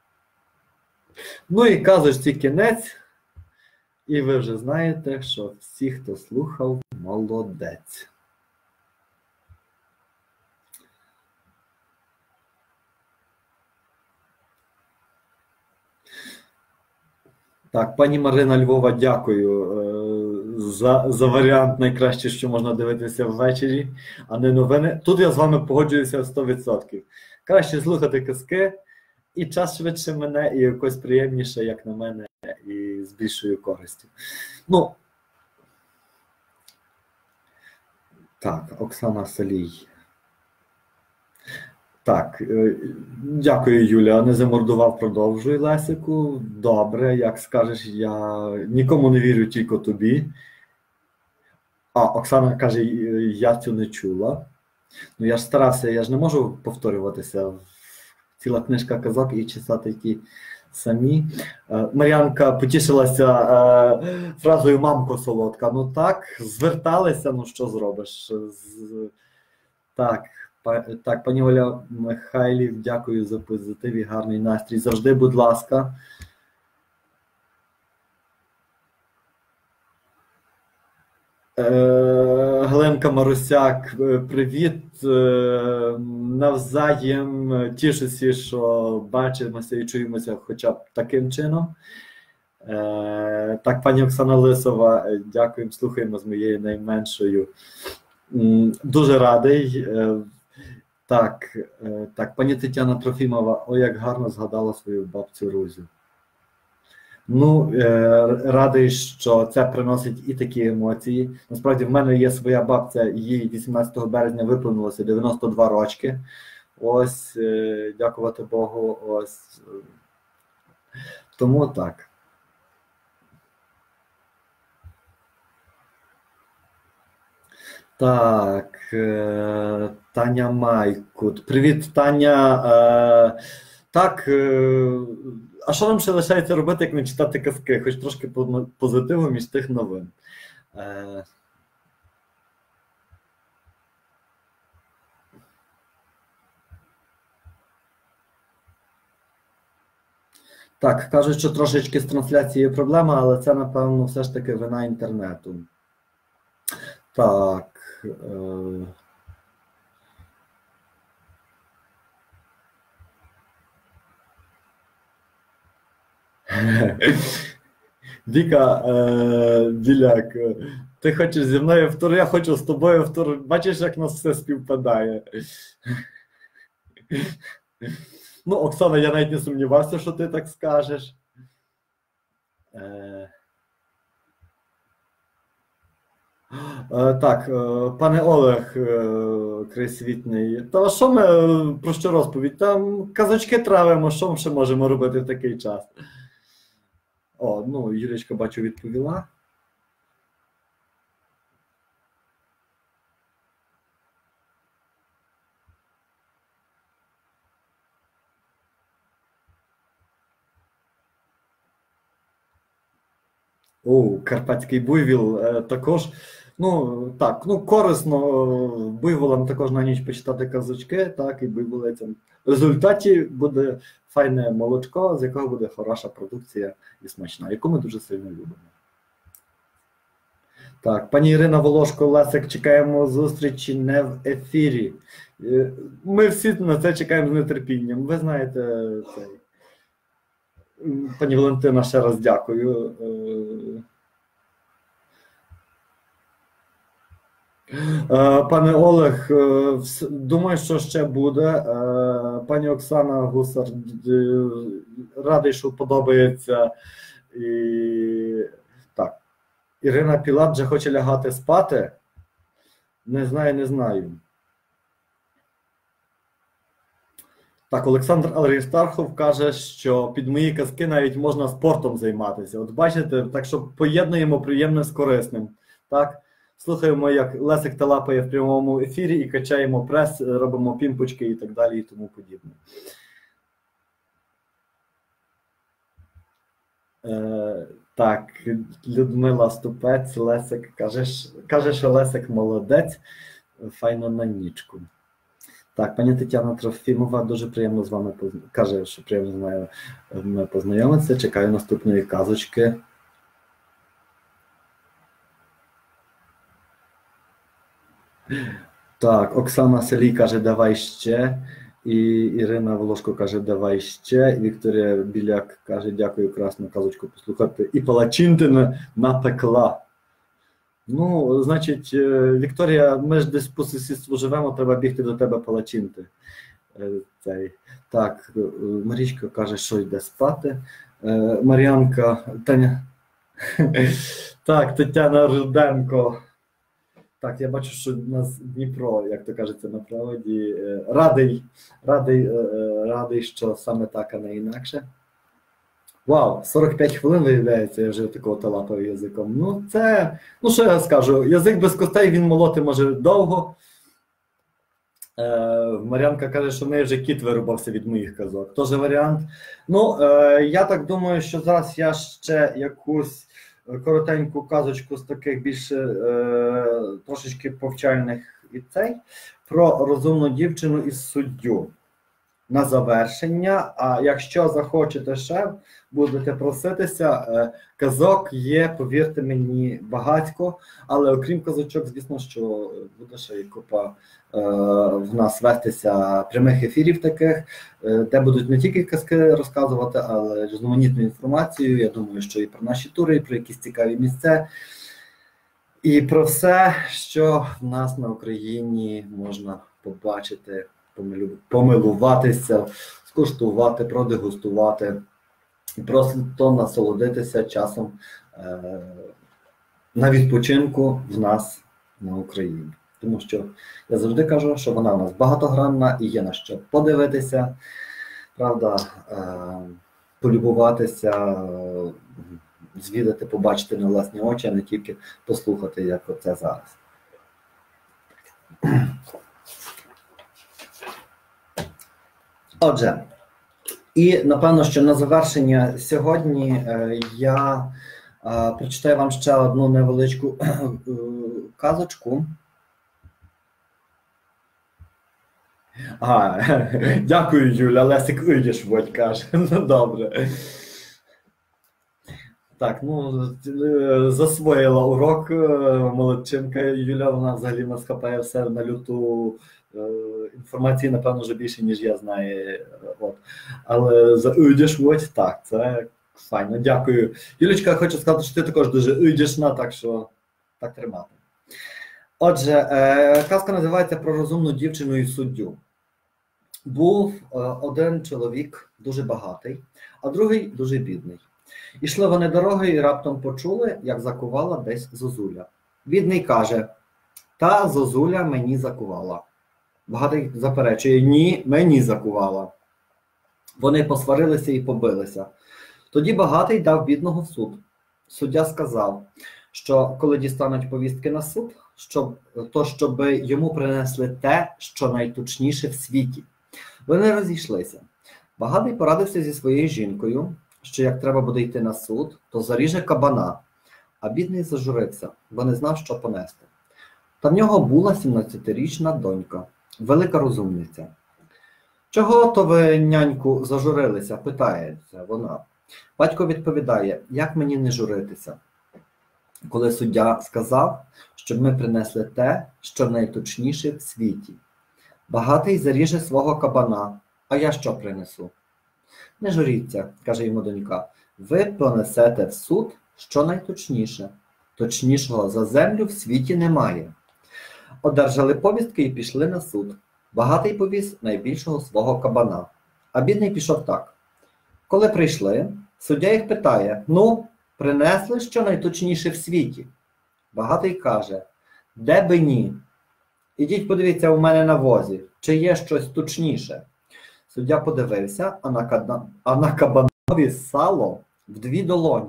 Speaker 1: Ну і казочці кінець. І ви вже знаєте, що всі, хто слухав, молодець. Так, пані Марина Львова, дякую за варіант найкраще, що можна дивитися ввечері, а не новини. Тут я з вами погоджуюся 100%. Краще слухати казки, і час швидше мене, і якось приємніше, як на мене, і з більшою користю. Ну, так, Оксана Солій. Так, дякую, Юля, не замордував, продовжуй, Лесику. Добре, як скажеш, я нікому не вірю, тільки тобі. А, Оксана каже, я цю не чула. Ну, я ж старався, я ж не можу повторюватися. Ціла книжка казок і читати ті самі. Мар'янка потішилася фразою «мамко солодка». Ну так, зверталися, ну що зробиш. Так, пані Оля Михайлів, дякую за позитив і гарний настрій. Завжди, будь ласка. Галинка Марусяк, привіт. Навзаєм тішуся, що бачимося і чуємося хоча б таким чином. Так, пані Оксана Лисова, дякуємо, слухаємо з моєю найменшою. Дуже радий. Так, так, пані Тетяна Трофімова, ой, як гарно згадала свою бабцю Рузю. Ну, радий, що це приносить і такі емоції. Насправді, в мене є своя бабця, їй 18 березня виповнилося 92 рочки. Ось, дякувати Богу, ось. Тому так. Так, Таня Майкут. Привіт, Таня. Так, а що нам ще лишається робити, як не читати казки? Хоч трошки позитиву між тих новин. Так, кажуть, що трошечки з трансляцією проблема, але це, напевно, все ж таки вина інтернету. Так. Віка, Біляк, ти хочеш зі мною в тур, я хочу з тобою в тур. Бачиш, як нас все співпадає. Ну, Оксана, я навіть не сумнівався, що ти так скажеш. Так, пане Олег Крисвітний, та що ми, про що розповідь? Там казочки травимо, що ми ще можемо робити в такий час? О, ну, Юлічка, бачу, відповіла. О, Карпатський буйвіл також. Ну, так, ну, корисно буйволам також на ніч почитати казочки, так, і буйволицям. В результаті буде файне молочко, з якого буде хороша продукція і смачна, яку ми дуже сильно любимо. Так, пані Ірина Волошко, Лесик, чекаємо зустрічі не в ефірі. Ми всі на це чекаємо з нетерпінням. Ви знаєте, цей. Пані Валентина, ще раз дякую. Пане Олег, думаю, що ще буде. Пані Оксана Гусар, радий, що подобається. І... Так. Ірина Пілат вже хоче лягати спати. Не знаю, не знаю. Так, Олександр Аристархов каже, що під мої казки навіть можна спортом займатися. От бачите, так що поєднуємо приємне з корисним. Так, слухаємо, як Лесик талапає в прямому ефірі і качаємо прес, робимо пімпочки і так далі і тому подібне. Так, Людмила Ступець, Лесик, каже, що Лесик молодець, файно на нічку. Так, пані Тетяна Трофімова, дуже приємно з вами каже, що приємно з нею познайомитися. Чекаю наступної казочки. Так, Оксана Селій каже, давай ще. І Ірина Волошко каже, давай ще. І Вікторія Біляк каже, дякую, красну казочку послухати. І палачинтина напекла. Ну, значить, Вікторія, ми ж десь по сусідству живемо, треба бігти до тебе палачинти. Так, Марічка каже, що йде спати. Мар'янка, Таня. Так, Тетяна Руденко. Так, я бачу, що у нас Дніпро, як то кажеться, на проводі. Радий, що саме так, а не інакше. Вау, 45 хвилин, виявляється, я вже такого талапав язиком. Ну, це, ну що я скажу, язик без костей, він молоти може довго. Мар'янка каже, що в неї вже кіт вирубався від моїх казок. Тож варіант. Ну, я так думаю, що зараз я ще якусь коротеньку казочку з таких більше трошечки повчальних і цей, про розумну дівчину із суддю. На завершення, а якщо захочете ще, будете проситися, казок є, повірте мені, багатько, але окрім казочок, звісно, що буде ще і купа в нас вестися прямих ефірів таких, де будуть не тільки казки розказувати, але різноманітну інформацію, я думаю, що і про наші тури, і про якісь цікаві місця, і про все, що в нас на Україні можна побачити помилуватися, скуштувати, продегустувати і просто насолодитися часом на відпочинку в нас на Україні. Тому що я завжди кажу, що вона у нас багатогранна і є на що подивитися, правда, полюбуватися, звідати, побачити на власні очі, а не тільки послухати, як оце зараз. Отже, і напевно, що на завершення сьогодні я прочитаю вам ще одну невеличку казочку. Дякую, Юля, Лесик, вийдеш, Водь каже. Ну, добре. Так, ну, засвоїла урок молодчинка Юля, вона взагалі в нас хапає все на люту інформації, напевно, вже більше, ніж я знаю. От. Але за «Уйдеш, Водь», так, це файно, дякую. Юлічка, я хочу сказати, що ти також дуже «Уйдешна», так що так тримати. Отже, казка називається «Про розумну дівчину і суддю». Був один чоловік дуже багатий, а другий дуже бідний. Ішли вони дорогою і раптом почули, як закувала десь зозуля. Бідний каже: «Та зозуля мені закувала». Багатий заперечує: «Ні, мені закувала». Вони посварилися і побилися. Тоді багатий дав бідного в суд. Суддя сказав, що коли дістануть повістки на суд, щоб йому принесли те, що найточніше в світі. Вони розійшлися. Багатий порадився зі своєю жінкою, що як треба буде йти на суд, то заріже кабана, а бідний зажурився, бо не знав, що понести. Та в нього була 17-річна донька, велика розумниця. «Чого то ви, няньку, зажурилися?» – питається вона. Батько відповідає: «Як мені не журитися?» Коли суддя сказав, щоб ми принесли те, що найточніше в світі. Багатий заріже свого кабана, а я що принесу? «Не журіться», – каже йому донька, «ви понесете в суд, що найточніше. Точнішого за землю в світі немає». Одержали повістки і пішли на суд. Багатий повіз найбільшого свого кабана, а бідний пішов так. Коли прийшли, суддя їх питає: «Ну, принесли, що найточніше в світі?» Багатий каже: «Де би ні? Ідіть подивіться у мене на возі, чи є щось точніше». Суддя подивився, а на кабанові сало в 2 долоні.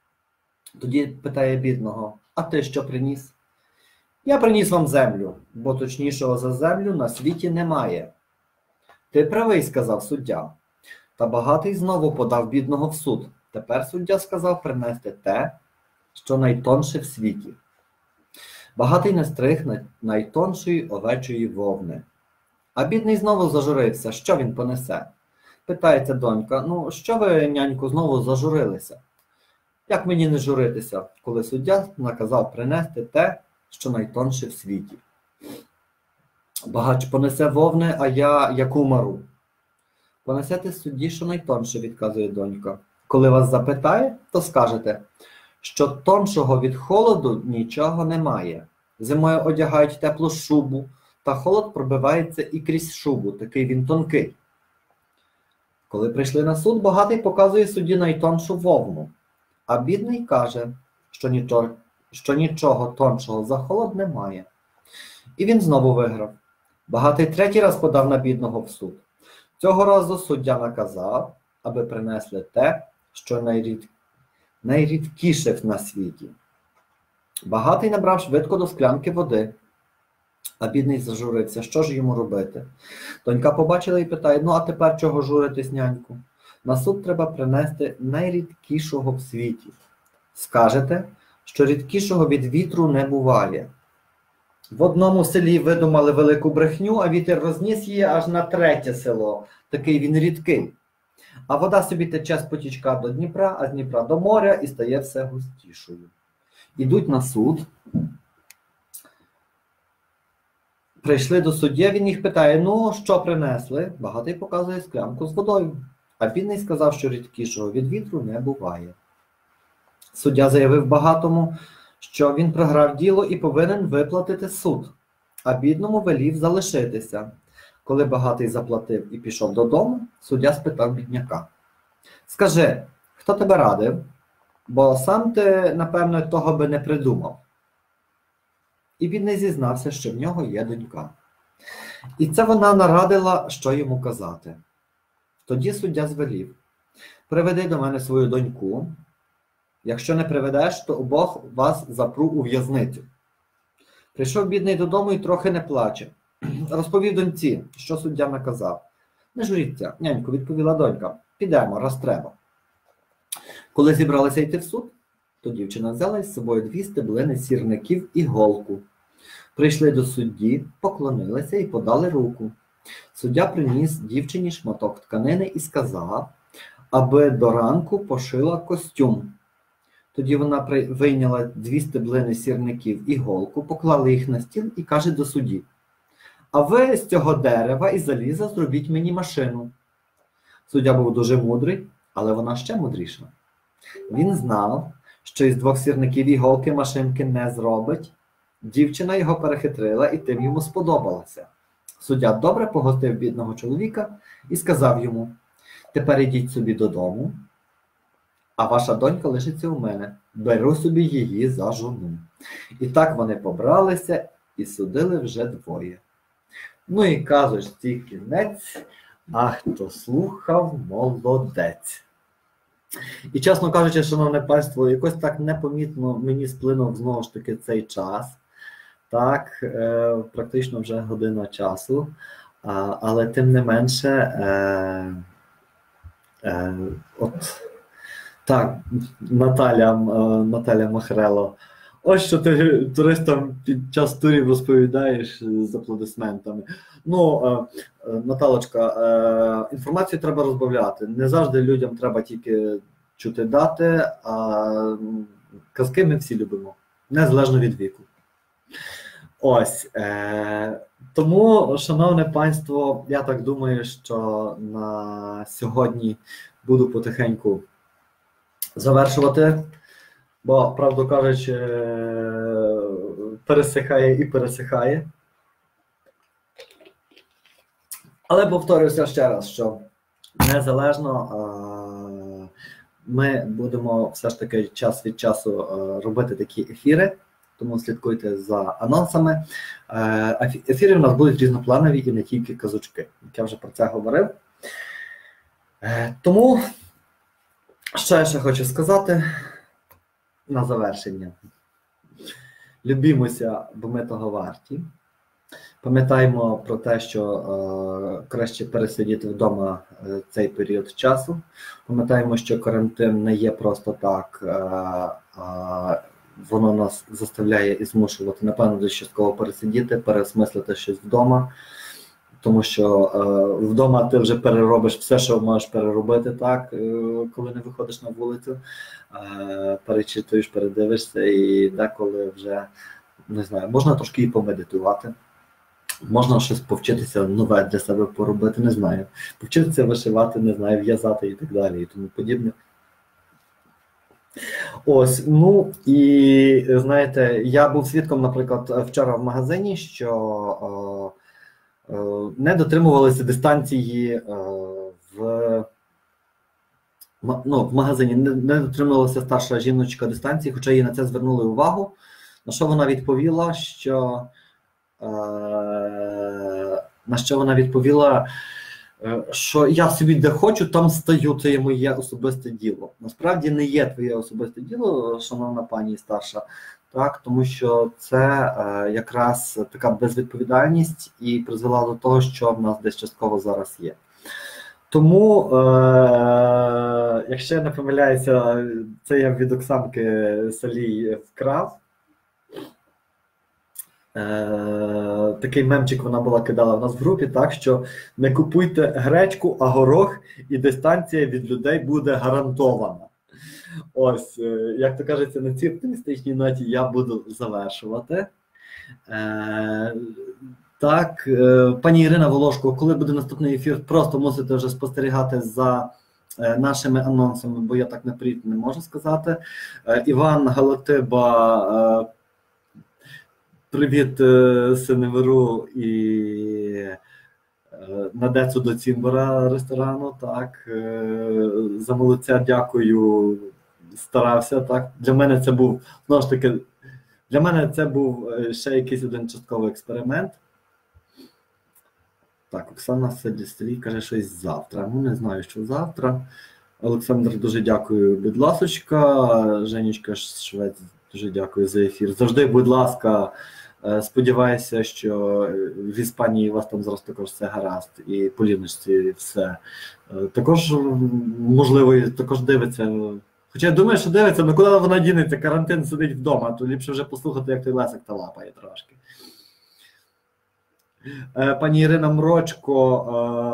Speaker 1: Тоді питає бідного: «А ти що приніс?» «Я приніс вам землю, бо точнішого за землю на світі немає». «Ти правий», – сказав суддя. Та багатий знову подав бідного в суд. Тепер суддя сказав принести те, що найтонше в світі. Багатий настриг найтоншої овечої вовни. А бідний знову зажурився. Що він понесе? Питається донька: «Ну, що ви, няньку, знову зажурилися?» «Як мені не журитися, коли суддя наказав принести те, що найтонше в світі?» «Багач понесе вовни, а я яку мару?» «Понесете судді, що найтонше», – відказує донька. «Коли вас запитає, то скажете, що тоншого від холоду нічого немає. Зимою одягають теплу шубу, та холод пробивається і крізь шубу, такий він тонкий». Коли прийшли на суд, багатий показує судді найтоншу вовну, а бідний каже, що нічого тоншого за холод немає. І він знову виграв. Багатий 3-й раз подав на бідного в суд. Цього разу суддя наказав, аби принесли те, що найрідкіше на світі. Багатий набрав швидко до склянки води, а бідний зажурився. Що ж йому робити? Донька побачила і питає: «Ну, а тепер чого журитись, няньку? На суд треба принести найрідкішого в світі. Скажете, що рідкішого від вітру не буває». В одному селі видумали велику брехню, а вітер розніс її аж на 3-те село. Такий він рідкий. А вода собі тече з потічка до Дніпра, а з Дніпра до моря і стає все густішою. Ідуть на суд. Прийшли до суддя, він їх питає: «Ну, що принесли?» Багатий показує склянку з водою. А бідний сказав, що рідкішого від вітру не буває. Суддя заявив багатому, що він програв діло і повинен виплатити суд, а бідному велів залишитися. Коли багатий заплатив і пішов додому, суддя спитав бідняка: «Скажи, хто тебе радив? Бо сам ти, напевно, того би не придумав». І бідний зізнався, що в нього є донька. І це вона нарадила, що йому казати. Тоді суддя звелів: «Приведи до мене свою доньку. Якщо не приведеш, то обох вас запру у в'язницю». Прийшов бідний додому і трохи не плаче. Розповів доньці, що суддя наказав. «Не журіться, нянько», – відповіла донька, – «підемо, раз треба». Коли зібралися йти в суд, то дівчина взяла із собою 2 стеблини сірників і голку. Прийшли до судді, поклонилися і подали руку. Суддя приніс дівчині шматок тканини і сказав, аби до ранку пошила костюм. Тоді вона вийняла 2 стеблини сірників і голку, поклала їх на стіл і каже до судді: «А ви з цього дерева і заліза зробіть мені машину». Суддя був дуже мудрий, але вона ще мудріша. Він знав, що із 2 сірників і голки машинки не зробить. Дівчина його перехитрила і тим йому сподобалася. Суддя добре погостив бідного чоловіка і сказав йому: «Тепер ідіть собі додому, а ваша донька лишиться у мене. Беру собі її за жону». І так вони побралися і судили вже 2. Ну і казочці кінець, а хто слухав, молодець. І, чесно кажучи, шановне панство, якось так непомітно мені сплинув знову ж таки цей час. Так, практично вже година часу, але тим не менше, так, Наталя Махрело, ось що ти туристам під час турів розповідаєш з аплодисментами. Ну, Наталочка, інформацію треба розбавляти. Не завжди людям треба тільки чути дати, а казки ми всі любимо, незалежно від віку. Ось, тому, шановне панство, я так думаю, що на сьогодні буду потихеньку завершувати, бо, правду кажучи, пересихає і пересихає. Але повторюся ще раз, що незалежно ми будемо все ж таки час від часу робити такі ефіри, тому слідкуйте за анонсами. Ефіри в нас будуть різнопланові і не тільки казочки, як я вже про це говорив. Тому, що я ще хочу сказати на завершення. Любімося, бо ми того варті. Пам'ятаємо про те, що краще пересидіти вдома цей період часу. Пам'ятаємо, що карантин не є просто так, воно нас заставляє і змушувати, напевно, десь частково пересидіти, переосмислити щось вдома. Тому що вдома ти вже переробиш все, що можеш переробити, так, коли не виходиш на вулицю, перечитуєш, передивишся, і деколи вже, не знаю, можна трошки і помедитувати. Можна щось повчитися нове для себе поробити, не знаю. Повчитися вишивати, не знаю, в'язати і так далі, і тому подібне. Ось, ну, і, знаєте, я був свідком, наприклад, вчора в магазині, що не дотримувалися дистанції в магазині, не дотримувалася старша жіночка дистанції, хоча їй на це звернули увагу. На що вона відповіла, що що я собі де хочу, там стою, це є моє особисте діло. Насправді не є твоє особисте діло, шановна пані старша, так, тому що це якраз така безвідповідальність і призвела до того, що в нас десь частково зараз є. Тому, якщо я не помиляюся, це я від Оксанки Салій вкрав. Такий мемчик вона була кидала в нас в групі, так, що не купуйте гречку, а горох, і дистанція від людей буде гарантована. Ось, як то кажеться, на цій оптимістичній ноті я буду завершувати. Так, пані Ірина Волошко, коли буде наступний ефір, просто мусите вже спостерігати за нашими анонсами, бо я так наперед не можу сказати. Іван Галатиба, привіт Синеверу і на Децу до Цімбора ресторану, так, за молодця дякую, старався, так. Для мене це був, знову ж таки, для мене це був ще якийсь один частковий експеримент. Так, Оксана Селістрій каже, щось завтра. Ну, не знаю, що завтра. Олександр, дуже дякую, будь ласочка. Женечка Швець, дуже дякую за ефір. Завжди, будь ласка, сподіваюся, що в Іспанії у вас там зараз також все гаразд, і по Ліночці все. Також, можливо, також дивиться. Хоча я думаю, що дивиться, але куди вона дінеться, карантин сидить вдома, то ліпше вже послухати, як той Лесик та лапає трошки. Пані Ірина Мрочко,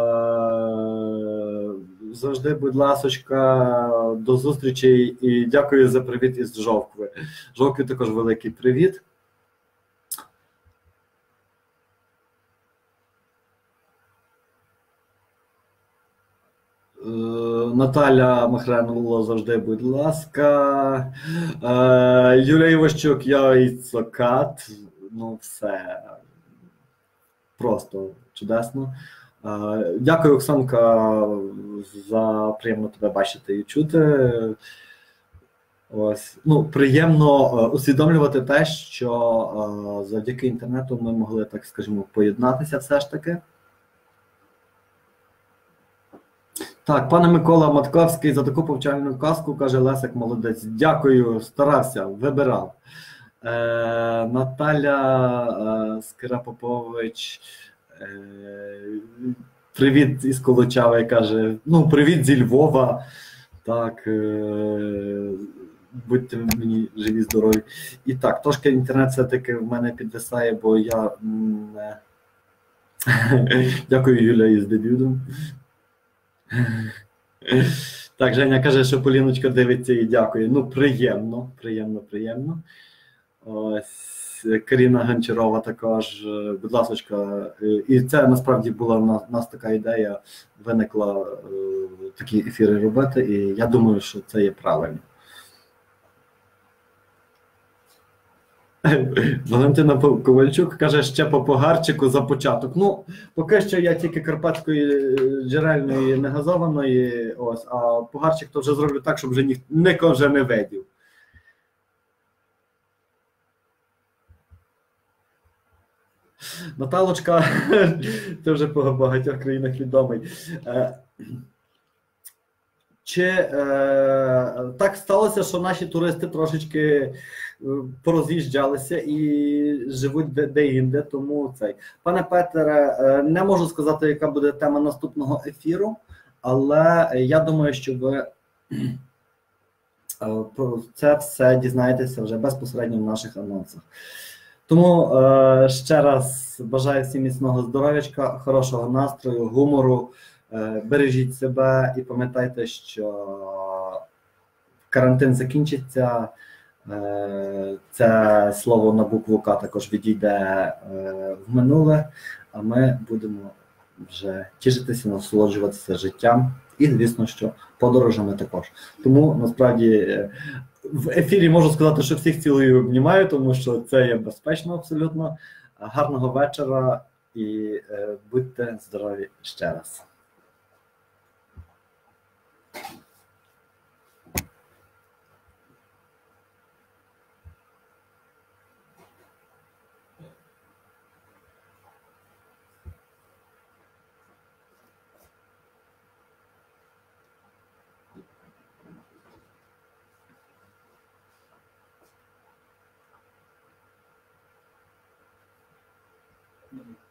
Speaker 1: завжди, будь ласочка, до зустрічі і дякую за привіт із Жовкви. Жовкві також великий привіт. Наталя Махренова, завжди, будь ласка. Юлія Іващук, яйцокат. Ну, все. Просто чудесно. Дякую, Оксанка, за приємно тебе бачити і чути. Ось. Ну, приємно усвідомлювати те, що завдяки інтернету ми могли, так скажімо, поєднатися все ж таки. Так, пане Микола Матковський, за таку повчальну казку, каже Лесик, молодець. Дякую, старався, вибирав. Наталя Скирапопович, привіт із Колочави, каже, ну, привіт зі Львова. Так, будьте мені живі, здорові. І так, трошки інтернет все-таки в мене підвисає, бо я... Дякую, Юля, із дебютом. Так, Женя каже, що Поліночка дивиться і дякує. Ну, приємно, приємно. Ось, Каріна Гончарова також, будь ласочка. І це насправді була в нас така ідея, виникла такі ефіри робити, і я думаю, що це є правильно. Валентина Ковальчук каже, ще по погарчику за початок. Ну, поки що я тільки карпатської джерельної негазованої, ось, а погарчик то вже зроблю так, щоб вже ніхто вже не видів. Наталочка, це вже по багатьох країнах відомий. Так сталося, що наші туристи трошечки пороз'їжджалися і живуть де-інде, тому цей. Пане Петере, не можу сказати, яка буде тема наступного ефіру, але я думаю, що ви про це все дізнаєтеся вже безпосередньо в наших анонсах. Тому ще раз бажаю всім міцного здоров'ячка, хорошого настрою, гумору, бережіть себе і пам'ятайте, що карантин закінчиться, це слово на букву К також відійде в минуле, а ми будемо вже тішитися, насолоджуватися життям і, звісно, що подорожами також. Тому, насправді, в ефірі можу сказати, що всіх цілую і обнімаю, тому що це є безпечно абсолютно. Гарного вечора і будьте здорові ще раз. Mm-hmm.